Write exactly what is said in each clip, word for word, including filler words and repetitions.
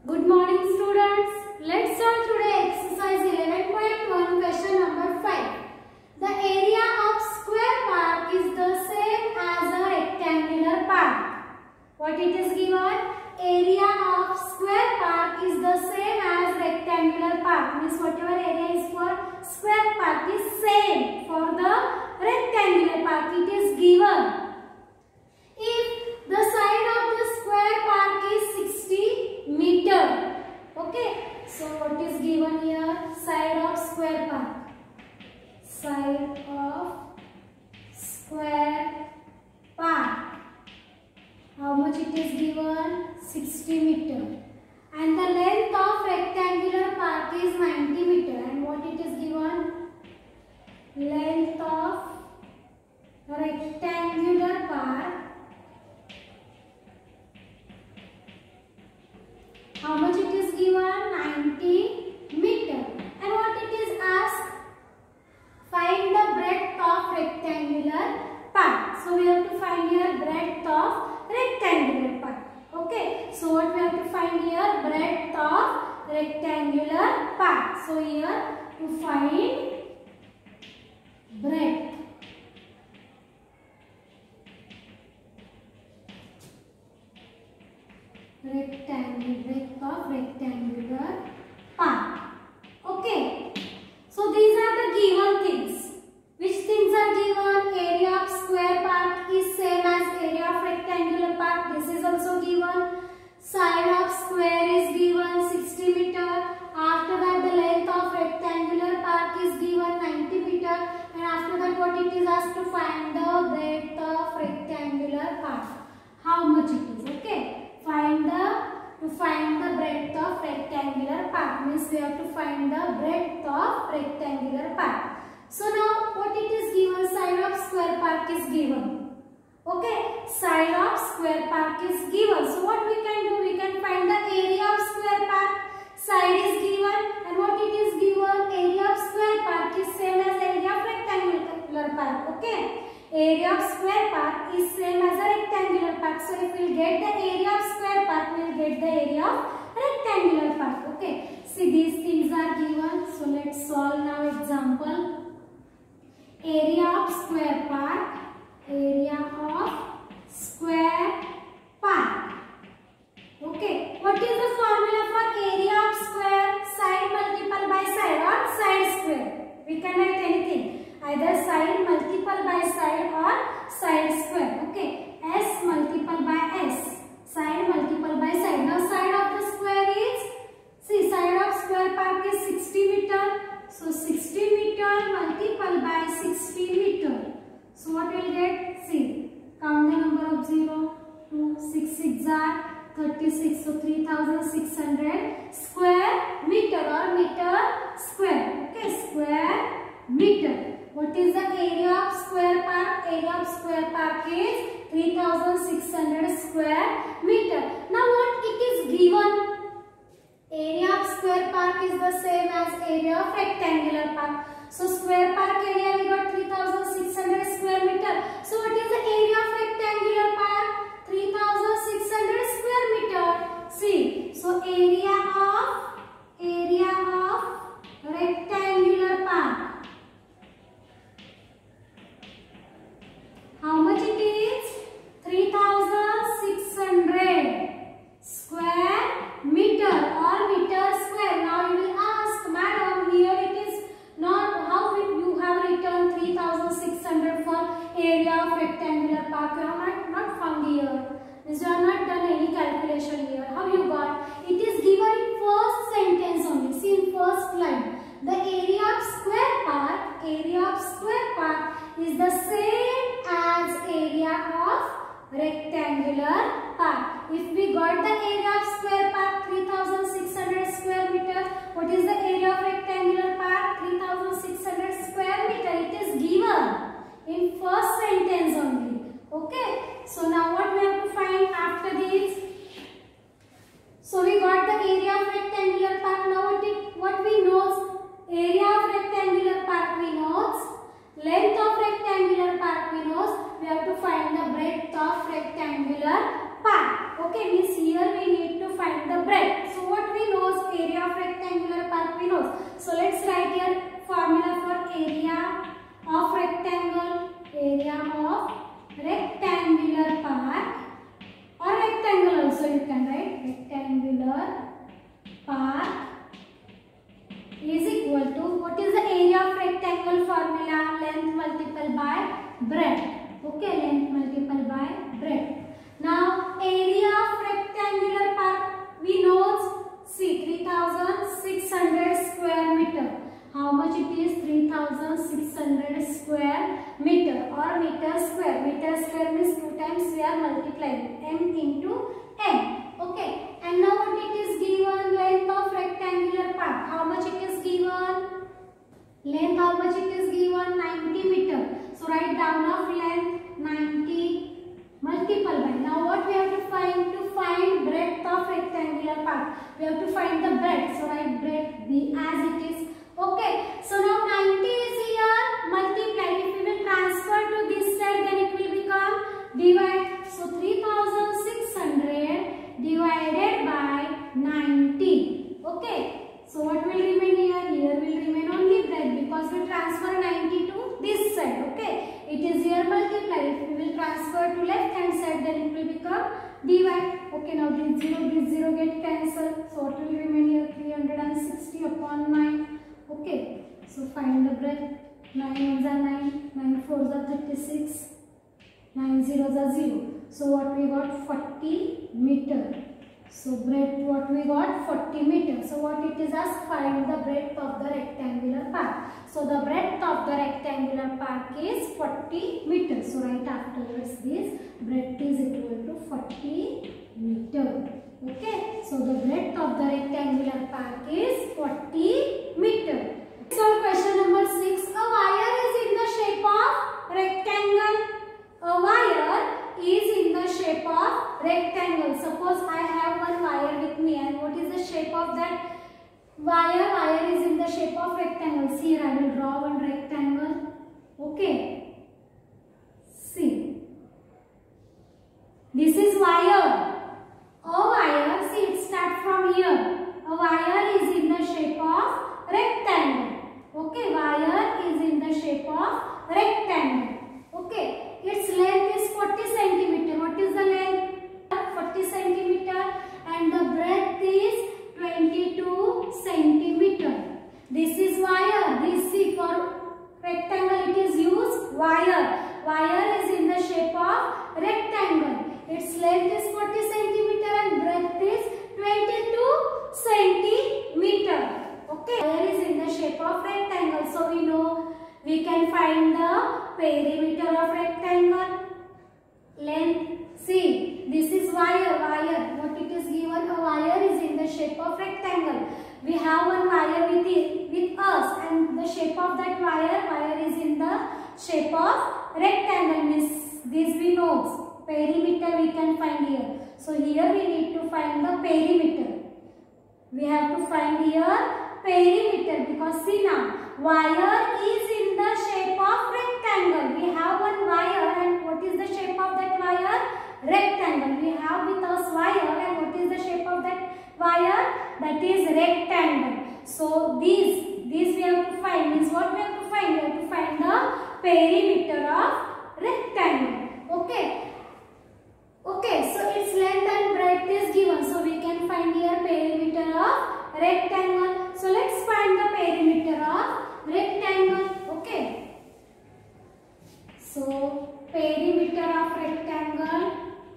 Good morning students. Let's start today exercise eleven point one question number five. The area of square park is the same as a rectangular park. What it is given? Area of square park is the same as rectangular park. Means whatever area is for square park is same for the rectangular park. It is given. If the side of the square park is sixty meter. Okay. So what is given here? Side of square park. Side of square park. How much it is given? sixty meter. And the length of rectangular park is ninety meter. And what it is given? Length of rectangular park. How much it is given? ninety meter. And what it is asked? Find the breadth of rectangular part. So we have to find here breadth of rectangular part. Okay. So what we have to find here? Breadth of rectangular part. So here to find breadth. Rectangle, breadth of rectangular part. Okay. So these are the given things. Which things are given? Area of square part is same as area of rectangular part. This is also given. Side of square is given sixty meter. After that the length of rectangular part is given ninety meter. And after that what it is asked to find the breadth of rectangular part. How much it is? Okay. Find the to find the breadth of rectangular part means we have to find the breadth of rectangular part. So now what it is given? Side of square part is given. Okay, side of square part is given. So what we can do? We can find the area of square part. Side is given and what it is given? Area of square part is same as area of rectangular part. Okay. Area of square part is same as a rectangular part. So if we get the area of square part, we will get the area of rectangular part. Okay. See, these things are given. So let's solve now example. Area of square part. Area of square part. Okay. What is the formula for area of square? Side multiple by side or side square. We can write anything. Either side multiple by side or side square. Okay. S multiple by S. Side multiple by side. Now side of the square is, see, side of square part is sixty meter. So sixty meter multiple by sixty meter. So what will get? See, count the number of zero, two, six, six are thirty-six. So three thousand six hundred square meter or meter square. Okay. Square meter. What is the area of square park? Area of square park is three thousand six hundred square meter. Now what it is given? Area of square park is the same as area of rectangular park. So square park area we got three thousand six hundred square meter. So what is the area of rectangular park? three thousand six hundred square meter. See, so area of area of rectangular park. How much it is? three thousand six hundred square meter or meter square. Now you will ask, madam, here it is not, how you have written three thousand six hundred for area of rectangular park. You have not, not found here. Means you have not done any calculation here. How you got? It is given in first sentence only. See, in first line. The area of square part, area of square part is the same as area of rectangular part. If we got the area of square part three thousand six hundred square meter, what is the area of rectangular part? three thousand six hundred square meter. It is given in first sentence only. Okay. So now what we have to find after this? So we got the area of rectangular part. Now what it what we know? Area of rectangular part we know. Length of rectangular part we know. We have to find the breadth of rectangular part. Okay, means here we need to find the breadth. So what area of rectangular park we know. So let's write here formula for area of rectangle. Area of rectangular park or rectangle also you can write. Rectangular park is equal to, what is the area of rectangle formula? Length multiplied by breadth. Okay, length multiplied by breadth. Now area of rectangular park we know, see, three thousand six hundred square meter. How much it is? three thousand six hundred square meter or meter square. Meter square means two times we are multiplying m into n. Okay, and now what it is given? Length of rectangular park. How much it is given? Length, how much it is given? ninety meter. So write down of length ninety multiple by. Now what we have to find? To find breadth of rectangular park, we have to find the breadth. So write breadth B as it is. Okay, so now ninety is here multiplied. If we will transfer to this side, then it will become divide. So three thousand six hundred divided by ninety. Okay, so what will remain here? Here will remain only breadth because we transfer ninety to this side. Okay, it is here multiplied. If we will transfer to left hand side, then it will become divide. Okay, now this zero, this zero get cancelled. So what will remain here? three hundred sixty upon nine. Okay, so find the breadth. nine ones are nine, nine fours are thirty-six, nine zeros are zero. So what we got? forty meter. So breadth what we got? forty meter. So what it is as? Find the breadth of the rectangular park. So the breadth of the rectangular park is forty meters. So right afterwards this breadth is equal to forty meter. Okay, so the breadth of the rectangular park is forty meter. So question number six. A wire is in the shape of rectangle. A wire is in the shape of rectangle. Suppose I have one wire with me, and what is the shape of that wire? Wire is in the shape of rectangle. See, here I will draw one rectangle. Okay. See. This is wire. A wire, see, it starts from here. A wire is in the shape of rectangle. Okay, wire is in the shape of rectangle. Okay, its length is forty centimeter. What is the length? forty centimeter, and the breadth is twenty-two centimeter. This is wire. This is for rectangle. It is used wire. Wire is in the shape of rectangle. Its length is forty centimeter and breadth is twenty-two centimeter. Okay, wire is in the shape of rectangle. So we know we can find the perimeter of rectangle. Length. See, this is wire. Wire. What it is given? A wire is in the shape of rectangle. We have one wire with it, with us, and the shape of that wire. Wire is in the shape of rectangle. Means this we know. Perimeter we can find here. So here we need to find the perimeter. We have to find here perimeter because see now, wire is in the shape of rectangle. We have one wire, and what is the shape of that wire? Rectangle. We have with us wire, and what is the shape of that wire? That is rectangle. So these, these we have to find. Means what we have to find? We have to find the perimeter of rectangle. Okay. Okay, so its length and breadth is given. So we can find here perimeter of rectangle. So let's find the perimeter of rectangle. Okay. So perimeter of rectangle.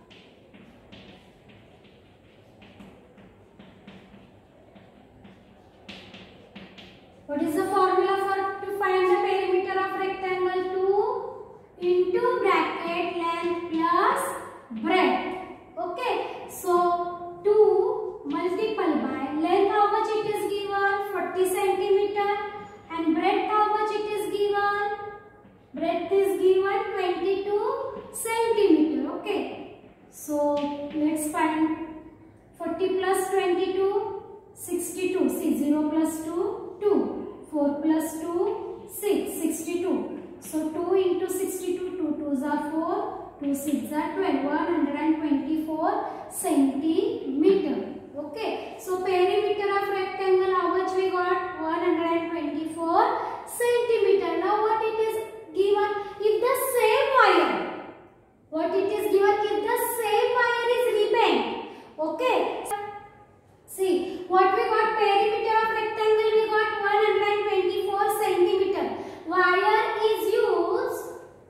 What is the formula for to find the perimeter of rectangle? two into bracket length plus breadth. Okay, so two multiplied by length, how much it is given? forty centimeter, and breadth how much it is given? Breadth is given twenty-two centimeter. Okay, so let's find forty plus twenty-two, sixty-two. See, zero plus two, two. four plus two, six, sixty-two. So two into sixty-two, two twos are four. two six are twelve, one hundred twenty-four centimeter. Okay, so perimeter of rectangle, how much we got? one hundred twenty-four centimeter. Now what it is given? If the same wire, what it is given? If the same wire is rebent. Okay, see what we got? Perimeter of rectangle we got one hundred twenty-four centimeter. Wire is used.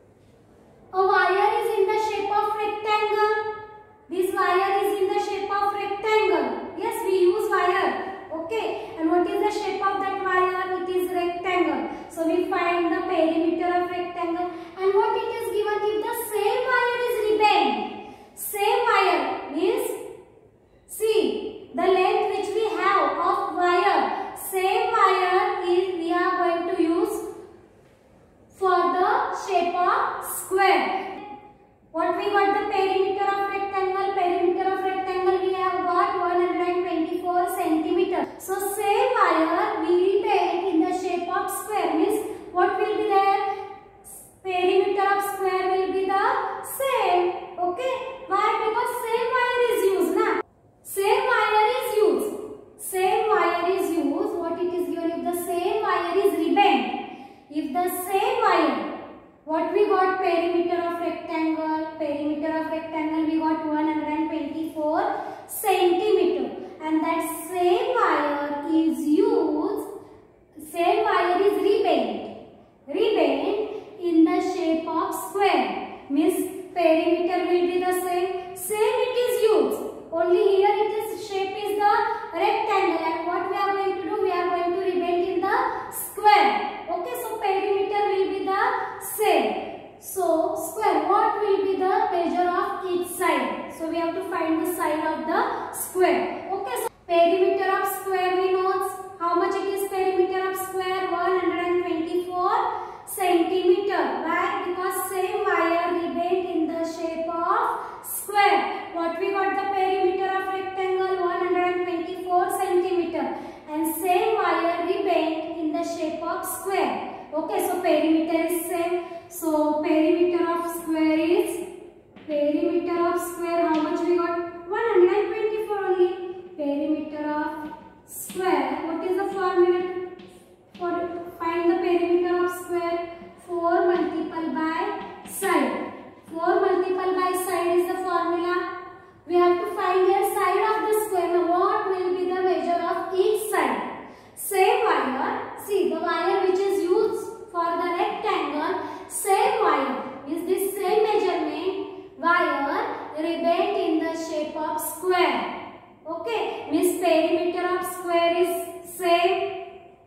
A wire is in the shape of rectangle. This wire is in the shape of rectangle. Yes, we use wire. Okay, and what is the shape of that wire? It is rectangle. So we find the perimeter of rectangle. And what it is given? If the same wire is rebent, same wire means, see the length which we have of wire, same wire is we are going to use for the shape of square. What we got? The perimeter of rectangle. Perimeter of rectangle we have got one hundred twenty-four centimeter. So same wire we rebent in the shape of square. Means what will be there? Perimeter of square will be the same. Okay. Why? Because same wire is used. Na? Same wire is used. Same wire is used. What it is given? If the same wire is rebent. If the same wire. What we got? Perimeter of rectangle. Perimeter of rectangle we got one hundred twenty-four centimeter. And that same wire is used. Same wire is rebent. Rebent in the shape of square. Means perimeter will be the same. Same it is used. Only here it is shape is the rectangle. And what we are going to do? We are going to rebent in the square. Okay, so perimeter will be the same. So square, what will be the measure of each side? So we have to find the side of the square. Okay, so perimeter of square we know how much it is. Perimeter of square one hundred twenty-four centimeter. Why? Because same wire rebent in the shape of square. What we got? The perimeter of rectangle one hundred twenty-four centimeter. And same wire rebent in the shape of square. Okay, so perimeter is same. So perimeter of square is, perimeter of square how much we got? one hundred twenty-four only. Perimeter of square. What is the formula for find the perimeter of square? four multiplied by side. four multiplied by side is the formula. We have to find the side of the square. Now what will be the measure of each side? Same wire. See the wire which is used for the rectangle. Same wire is this same measurement wire rebent in the shape of square. Okay, means perimeter of square is same.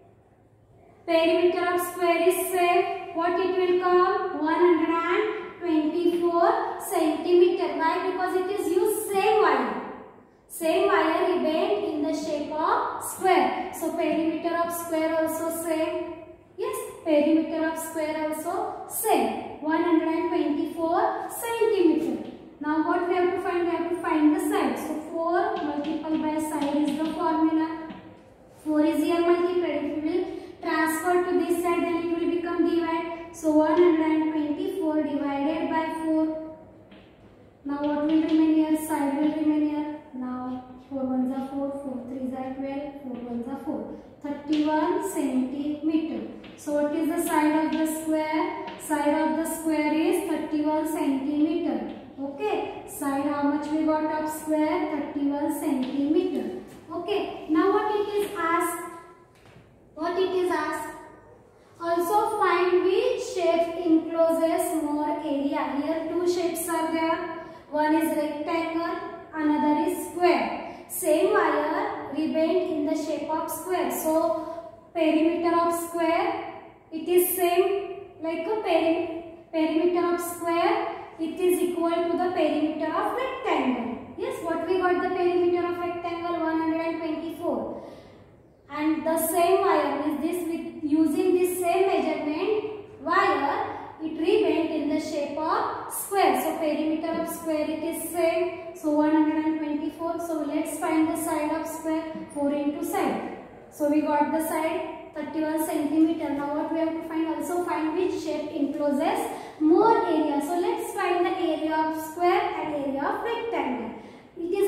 Perimeter of square is same. What it will come? one hundred twenty-four centimeter. Why? Because it is used same wire. Same wire rebent in the shape of square. So perimeter of square also same. Yes, perimeter of square also same. one hundred twenty-four centimeter. Now what we have to find? We have to find the side. So four multiplied by side is the formula. four is here multiplied. If we will transfer to this side, then it will become divide. So one hundred twenty-four divided by four. Now what will remain here? Side will remain here. Now four ones are four, four threes are twelve, four ones are four. thirty-one centimeter. So what is the side of the square? Side of the square is thirty-one centimeter. Okay. Side how much we got of square? thirty-one centimeter. Okay. Now what it is asked? What it is asked? Also find which shape encloses more area. Here two shapes are there. One is rectangle, another is square. Same wire rebent in the shape of square. So perimeter of square, it is same like a peri perimeter of square. It is equal to the perimeter of rectangle. Yes, what we got? The perimeter of rectangle one hundred twenty-four. And the same wire is this with using this same measurement wire. It rebent in the shape of square. So perimeter of square it is same. So one hundred twenty-four. So let's find the side of square. four into side. So we got the side thirty-one centimeter. Now what we have to find? Also find which shape encloses more area. So let's find the area of square and area of rectangle. It is asked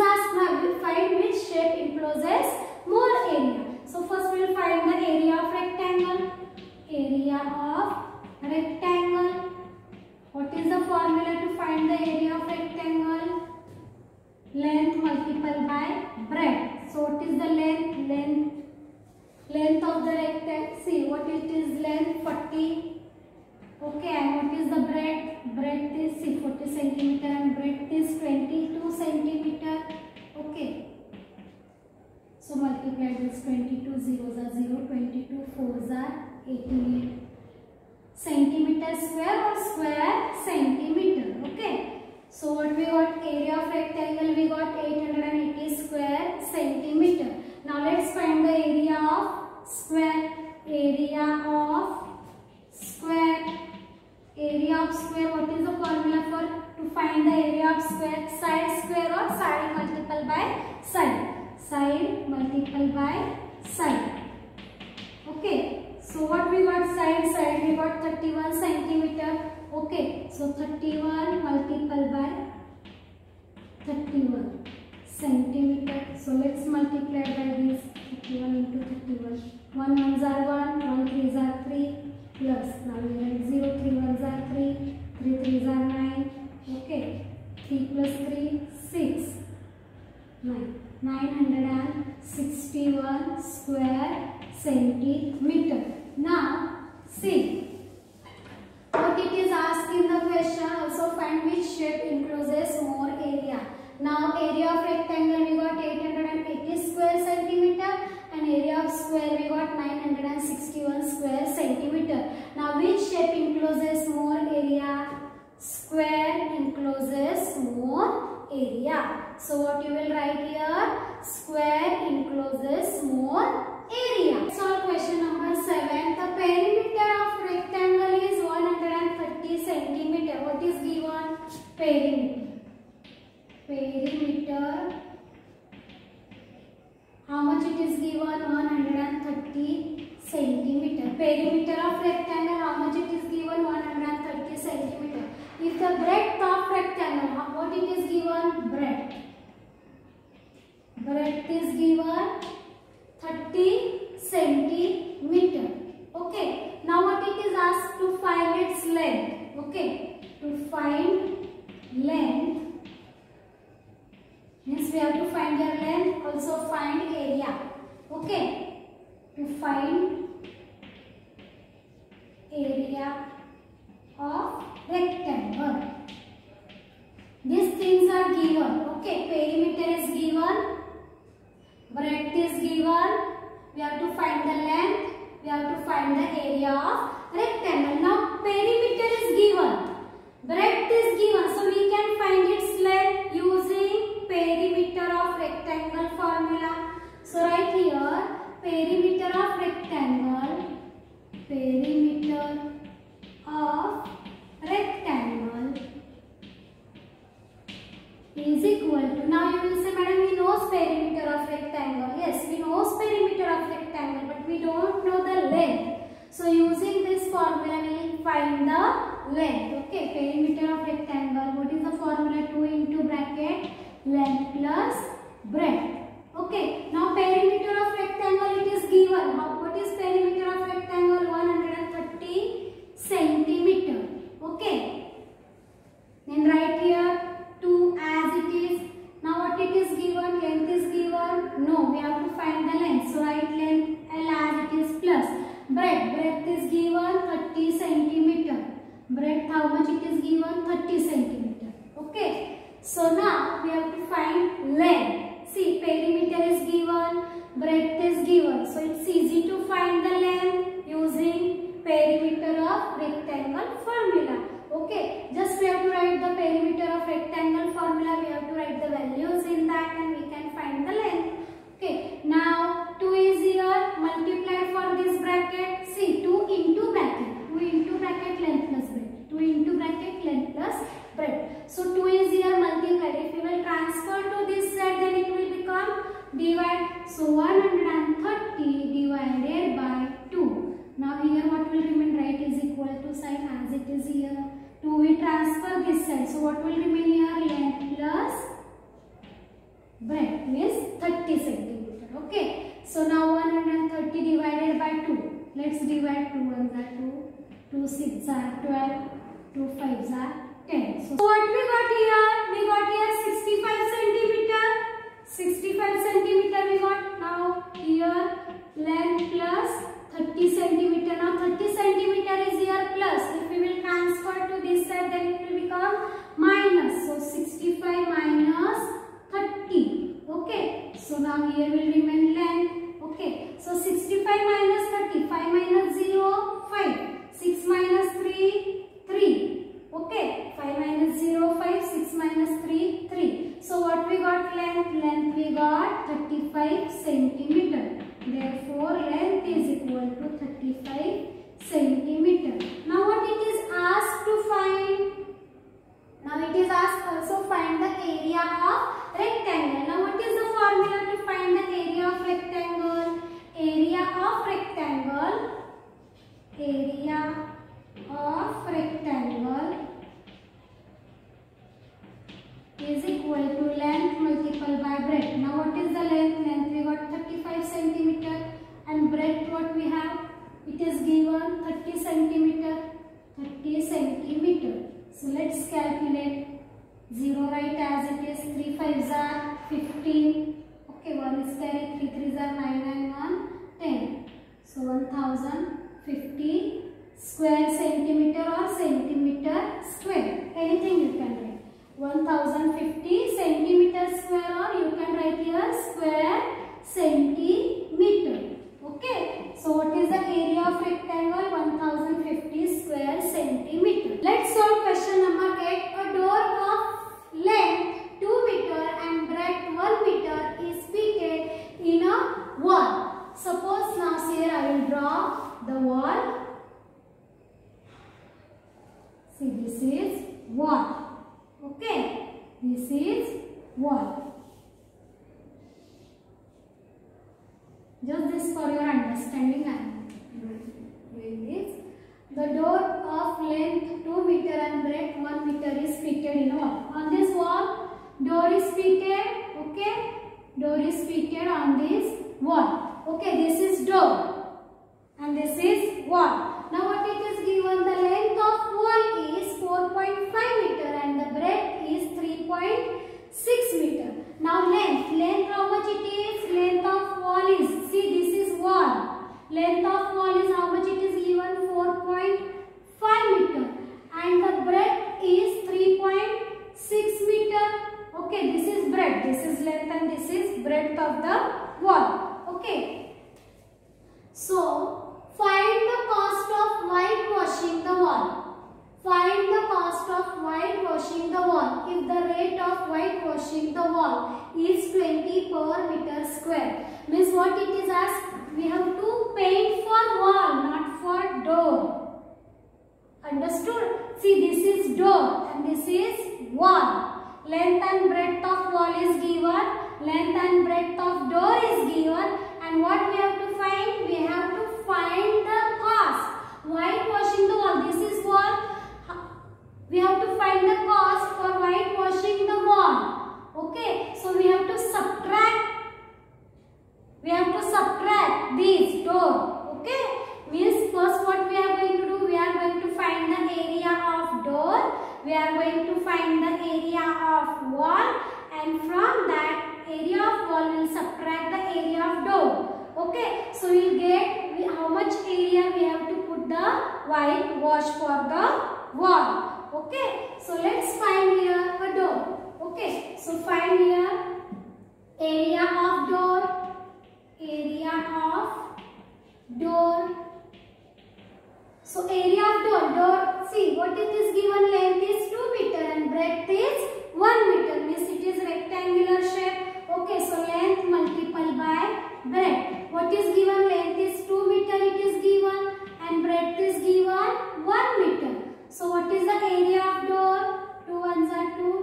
now we will find which shape encloses more area. So first we will find the area of rectangle. Area of rectangle. What is the formula to find the area of rectangle? Length multiplied by breadth. So what is the length? Length length of the rectangle. See what it is, length forty. Okay, and what is the breadth? Breadth is see, forty centimeter and breadth is twenty-two centimeter. Okay. So multiply this, twenty-two zeros are zero, twenty-two fours are eighty-eight. Centimeter square or square centimeter. Okay. So what we got? Area of rectangle we got eight hundred eighty square centimeter. Now let's find the area of square. Area of square. Area of square. What is the formula for to find the area of square? Side square or side multiplied by side. Side multiplied by side. Okay. So what we got side? Side we got thirty-one centimeter. Okay. So thirty-one multiplied by thirty-one centimeter. So let's multiply by this. thirty-one into thirty-one. one ones are one, one threes are three. Plus now we write zero, three ones are three, three threes are nine. Okay. three plus three, six. nine. nine hundred sixty-one square centimeter. Now see what it is asked in the question. Also find which shape encloses more area. Now area of rectangle we got eight hundred eighty square centimeter and area of square we got nine hundred sixty-one square centimeter. Now which shape encloses more area? Square encloses more area. So what you will write here? Square encloses more area. Solve question number seven. The perimeter of rectangle is one hundred thirty centimeter. What is given? Perimeter. Perimeter. How much it is given? one hundred thirty centimeter. Perimeter of rectangle. How much it is given? one hundred thirty centimeter. If the breadth of rectangle, what it is given? Breadth. Breadth is given thirty centimeter. Okay. Now what it is asked to find its length. Okay. To find length means we have to find your length, also find area. Okay. To find area of rectangle. These things are given. Okay. Perimeter is given. Breadth is given. We have to find the length. We have to find the area of rectangle. Now perimeter is given. Breadth is given. So we can find its length using perimeter of rectangle formula. So right here perimeter of rectangle. Perimeter of rectangle is equal to, now you will say, madam, we know perimeter of rectangle. Yes, we know perimeter of rectangle, but we don't know the length. So using this formula, we will find the length. Okay, perimeter of rectangle. What is the formula? two into bracket length plus breadth. Okay, now perimeter of rectangle it is given. How, what is perimeter of rectangle? one hundred thirty centimeter. Okay, then write here two as it is. Now what it is given? Length is given? No, we have to find the length. So write length L as it is plus breadth. Breadth is given thirty centimeter. Breadth how much it is given? thirty centimeter. Okay. So now we have to find length. See, perimeter is given, breadth is given. So it's easy to find the length using perimeter of rectangle formula. Okay, just we have to write the perimeter of rectangle formula. We have to write the values in that and we can find the length. Okay, now two is here multiplied for this bracket. See, two into bracket. two into bracket length plus breadth. two into bracket length plus breadth. So two is here multiplied. If you will transfer to this side, then it will become divide. So one hundred thirty divided by two. Now here what will remain? Right is equal to sign as it is here. two we transfer this side. So what will remain here? Length plus breadth. breadth means thirty centimeter. Okay. So now one hundred thirty divided by two. Let's divide. Two ones are two, two six are twelve, two fives are ten. So what we got here? We got here sixty-five centimeter. sixty-five centimeter we got. Now here length plus thirty centimeter. Now thirty centimeter is here plus. If we will transfer to this side, then it will become minus. So sixty-five minus thirty. Okay. So now here will remain length. Okay. So sixty-five minus thirty. five minus zero, five. six minus three, three. Okay. five minus zero, five. six minus three, three. So what we got length? Length we got thirty-five centimeter. Therefore, length is equal to thirty-five centimeter. Now what it is asked to find? Now it is asked also find the area of rectangle. Now what is the formula to find the area of rectangle? Area of rectangle. Area of rectangle is equal to length multiplied by breadth. Now what is the length? Length we got thirty-five centimeter and breadth what we have? It is given thirty centimeter. thirty centimeter. So let's calculate. zero right as it is. three fives are fifteen. Okay, one is carry. three threes are nine and one ten. So one thousand fifty square centimeter or centimeter square. Anything you can write. one thousand fifty centimeter square or you can write here square centimeter. Okay. So what is the area of rectangle? one thousand fifty square centimeter. Let's solve question number eight. A door of length two meter and breadth one meter is fitted in a wall. Suppose now here I will draw the wall. See, this is wall. Okay, this is wall. Just this for your understanding. I am doing this. The door of length two meter and breadth one meter is fitted in a wall. On this wall, door is fitted. Okay, door is fitted on this wall. Okay, this is door and this is wall. Now what it is given? The length of wall is four point five meter and the breadth is three point six meter. Now length, length how much it is? Length of wall is, see this is wall. Length of wall is how much it is given? four point five meter and the breadth is three point six meter. Okay, this is breadth, this is length and this is breadth of the wall. Okay. So find the cost of whitewashing the wall. Find the cost of whitewashing the wall if the rate of whitewashing the wall is twenty per meter square. Means what it is asked? We have to paint for wall, not for door. Understood? See, this is door and this is wall. Length and breadth of wall is given. Length and breadth of door is given. And what we have to find? We have to find the cost. Whitewashing the wall. This is wall. We have to find the cost for whitewashing the wall. Okay. So we have to subtract. We have to subtract this door. Okay. Means first what we are going to do? We are going to find the area of door. We are going to find the area of wall. And from that area of wall we will subtract the area of door. Okay. So we will get we, how much area we have to put the whitewash for the wall. Okay, so let's find here a door. Okay, so find here area of door, area of door. So area of door, door, see what it is given, length is two meter and breadth is one meter, means it is rectangular shape. Okay, so length multiplied by breadth. What is given, length is two meter it is given and breadth is given one meter. So what is the area of door? two ones are two,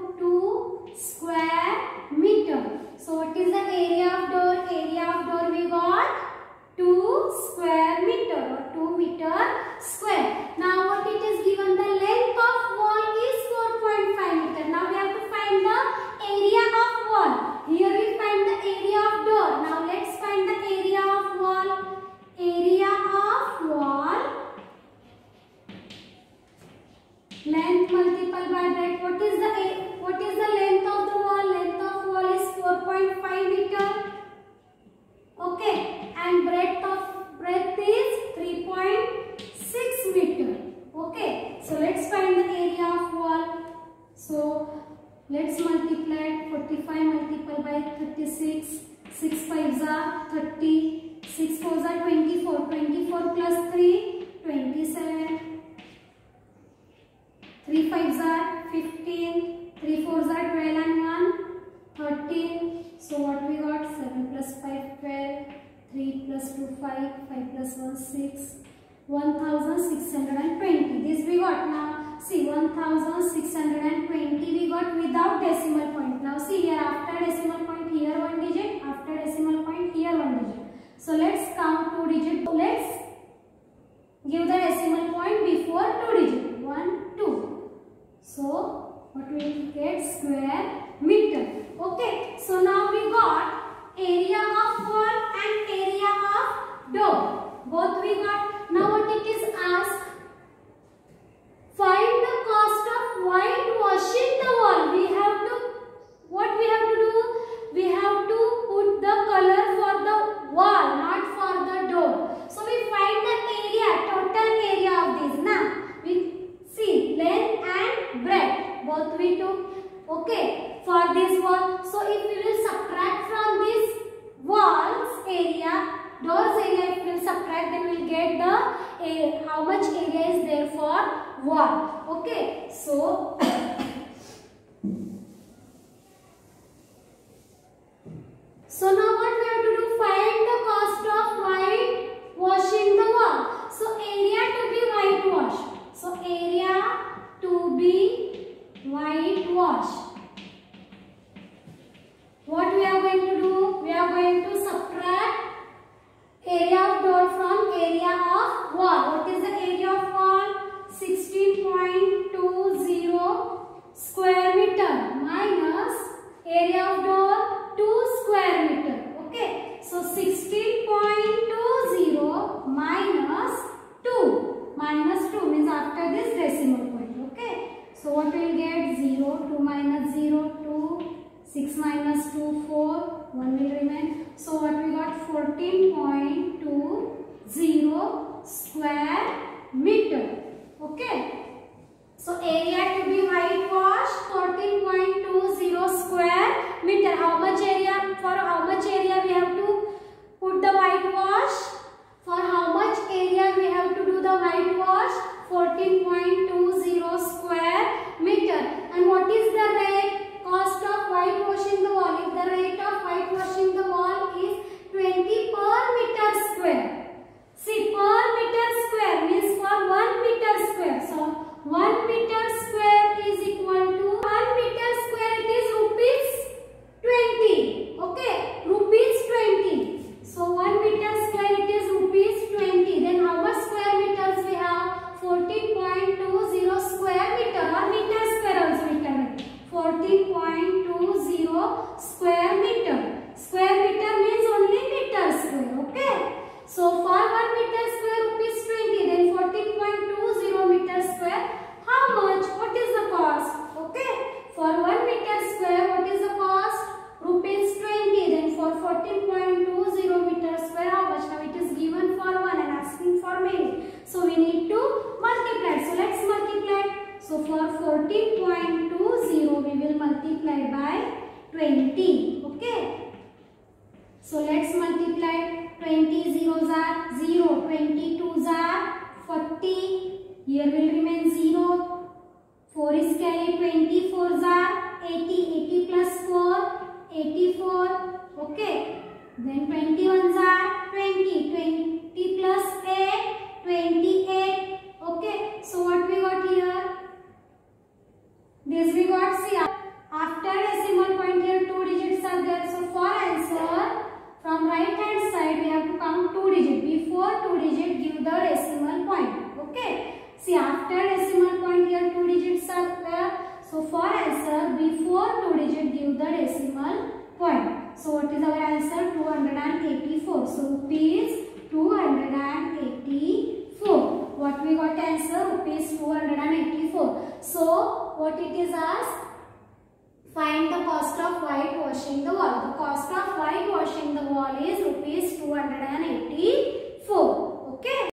Let's multiply it. forty-five multiplied by thirty-six. six fives are thirty. six fours are twenty-four. twenty-four plus three, twenty-seven. three fives are fifteen. three fours are twelve and one, thirteen. So what we got? seven plus five, twelve. three plus two, five. five plus one, six. one thousand six hundred twenty. This we got now. See, one thousand six hundred twenty we got without decimal point. Now see here, after decimal point here one digit, after decimal point here one digit. So let's count two digit. Let's give the decimal point before two digit. one, two. So what we will get? Square meter. Okay. So now we got area of wall and area of door. Both we got. Now what it is asked? Find the cost of whitewashing the wall. We have to, what we have to do? We have to put the color for the wall, not for the door. So we find the area, total area of this. Now we see length and breadth. Both we took. Okay, for this wall. So if we will subtract from this wall's area, doors area, if we will subtract, then we will get the uh, how much area is there for wall. Okay, so so now what we have to do? Find the cost of whitewashing the wall. So area to be whitewashed. So area to be whitewashed. What we are going to do? We are going to subtract area of door from area of wall. What is the area of wall? sixteen point two zero square meter minus area of door two square meter. Okay. So sixteen point two zero minus two. Minus two means after this decimal point. Okay. So what we will get? zero, two minus zero, two. six minus two, four. one will remain. So what we got? fourteen point two zero square meter. Okay. So area to be whitewashed, fourteen point two zero square meter. How much area? For how much area we have to put the whitewash? For how much area we have to do the whitewash? fourteen point two zero square meter. And what is the rate? Cost of whitewashing the wall. If the rate of whitewashing the wall is twenty per meter square. See, per meter square means for one meter square. So one meter square is equal to one meter square. It is rupees twenty. Okay, rupees twenty. So one meter square it is rupees twenty. Then how much square meters we have? fourteen point two zero square meter or meter square also we can write. fourteen point two zero square meter. Square meter means only meter square. Okay. So for one meter square rupees twenty, then fourteen point two zero meter square. How much? What is the cost? Okay. For one meter square, what is the cost? Rupees twenty. Then for fourteen point two zero meter square, how much? Now it is given for one and asking for many. So we need to multiply. So let's multiply. So for fourteen point two zero, we will multiply by twenty. Okay. So let's multiply. twenty zeros are zero. twenty twos are forty. Here will remain zero. four is carried. twenty fours are eighty. eighty plus four, eighty-four. Okay. Then twenty ones are twenty. twenty plus eight, twenty-eight. Okay. So what we got here? This we got. See, after decimal point here two digits are there. So for answer, from right hand side we have to count two digit. Before two digit give the decimal point. Okay. See, after decimal point here two digits are there. So for answer, before two digit give the decimal point. So what is our answer? two hundred eighty-four. So rupees two hundred eighty-four. What we got answer? Rupees two hundred eighty-four. So what it is asked? Find the cost of whitewashing the wall. The cost of whitewashing the wall is rupees two hundred eighty-four.